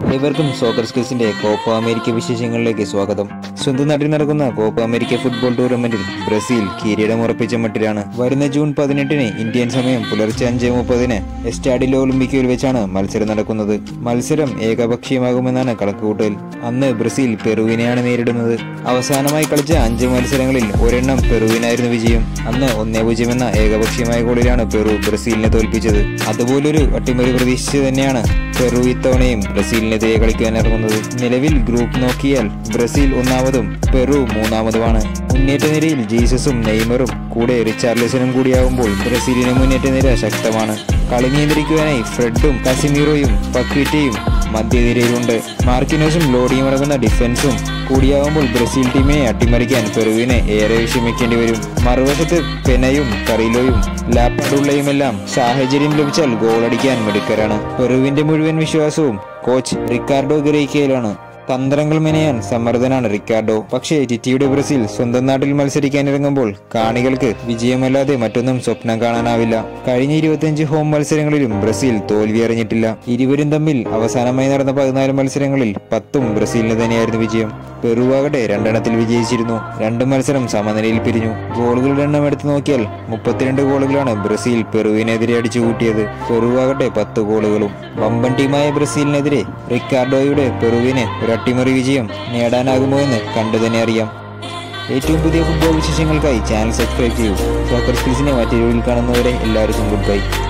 ഏവർക്കും സോക്കർ സ്കിൽസിന്റെ Copa America വിശേഷങ്ങളിലേക്ക് സ്വാഗതം. സ്വന്തം നാട്ടിൽ നടക്കുന്ന കോപ്പ അമേരിക്ക ഫുട്ബോൾ ടൂർണമെന്റിൽ ബ്രസീൽ കിരീടം ഉറപ്പിച്ച മട്ടിലാണ്. വരുന്ന ജൂൺ 18 ഇന്ത്യൻ സമയം പുലർച്ചെ 5:30 എസ്റ്റാഡിലോ ഒളിമ്പിക്കോയിൽ വെച്ചാണ് മത്സരം നടക്കുന്നത്. മത്സരം ഏകപക്ഷീയമാകുമെന്നാണ് കണക്കുകൂട്ടൽ. അന്ന് ബ്രസീൽ പെറുവിനെയാണ് നേരിടുന്നത്. അവസാനമായി കളിച്ച 5 മത്സരങ്ങളിൽ ഒരെണ്ണം പെറുവിനായിരുന്നു വിജയം. അന്ന് 1-0 എന്ന ഏകപക്ഷീയമായ ഗോളിലാണ് പെറു ബ്രസീലിനെ തോൽപ്പിച്ചത്. അതുപോലൊരു അട്ടിമറി പ്രതീക്ഷിച്ച് തന്നെയാണ് പെറു ഇത്തവണയും ബ്രസീലിനെതിരെ കളിക്കാനിറങ്ങുന്നത്. നിലവിൽ ഗ്രൂപ്പ് നോക്കിയാൽ ബ്രസീൽ 1-മതും പെറു 3-മതുമാണ്. മുന്നേറ്റ നിരയിൽ ജീസസും നെയ്മറും കൂടെ റിച്ചാർലിസണും കൂടിയാവുമ്പോൾ ബ്രസീലിന് മുന്നേറ്റ നിര ശക്തമാണ്. കളി നിയന്ത്രിക്കുവാനായി ഫ്രെഡും കസിമീറോയും പക്വിറ്റയും മധ്യനിരയിലുണ്ട്. മാർക്കിനോസും ലോഡിയും അടങ്ങുന്ന ഡിഫൻസും കൂടിയാവുമ്പോൾ ബ്രസീൽ ടീമിനെ അട്ടിമറിക്കാൻ പെറുവിനെ ഏറെ വിഷമിക്കേണ്ടി വരും. മറുവശത്ത് പെനയും കറിലോയും ലാപ്പാഡുള്ളയുമെല്ലാം സാഹചര്യം ലഭിച്ചാൽ ഗോളടിക്കാൻ മിടുക്കരാണ്. പെറുവിന്റെ മുഴുവൻ വിശ്വാസവും കോച്ച് റിക്കാർഡോ ഗറേക്കയിലാണ്. തന്ത്രങ്ങൾ മെനയാൻ സമ്മർദ്ദനാണ് റിക്കാർഡോ. പക്ഷേ ടിറ്റിയുടെ ബ്രസീൽ സ്വന്തം നാട്ടിൽ മത്സരിക്കാനിറങ്ങുമ്പോൾ കാണികൾക്ക് വിജയമല്ലാതെ മറ്റൊന്നും സ്വപ്നം കാണാനാവില്ല. കഴിഞ്ഞ 25 ഹോം മത്സരങ്ങളിലും ബ്രസീൽ തോൽവി അറിഞ്ഞിട്ടില്ല. ഇരുവരും തമ്മിൽ അവസാനമായി നടന്ന 14 മത്സരങ്ങളിൽ 10ഉം ബ്രസീലിന് തന്നെയായിരുന്നു വിജയം. പെറുവാകട്ടെ 2 വിജയിച്ചിരുന്നു. 2 മത്സരം സമനിലയിൽ പിരിഞ്ഞു. ഗോളുകളുടെ എണ്ണം എടുത്തു നോക്കിയാൽ 32 ഗോളുകളാണ് ബ്രസീൽ പെറുവിനെതിരെ അടിച്ചുകൂട്ടിയത്. പെറുവാകട്ടെ 10 ഗോളുകളും. വമ്പൻ ടീമായ ബ്രസീലിനെതിരെ റിക്കാർഡോയുടെ പെറുവിന് ഒരു അട്ടിമറി വിജയം നേടാനാകുമോ എന്ന് കണ്ടു തന്നെ അറിയാം. ഏറ്റവും പുതിയ ഫുട്ബോൾ വിശേഷങ്ങൾക്കായി ചാനൽ സബ്സ്ക്രൈബ് ചെയ്യൂ. സോക്കർ സ്കിൽസിനെ മറ്റൊരു വീഡിയോയിൽ കാണുന്നവരെ എല്ലാവർക്കും ഗുഡ് ബൈ.